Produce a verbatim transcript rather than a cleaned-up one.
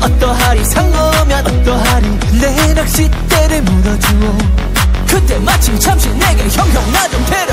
어떠하리 상어면 어떠하리 내 낚싯대를 물어주오. 그때 마침 잠시 내게 형형 나 좀 대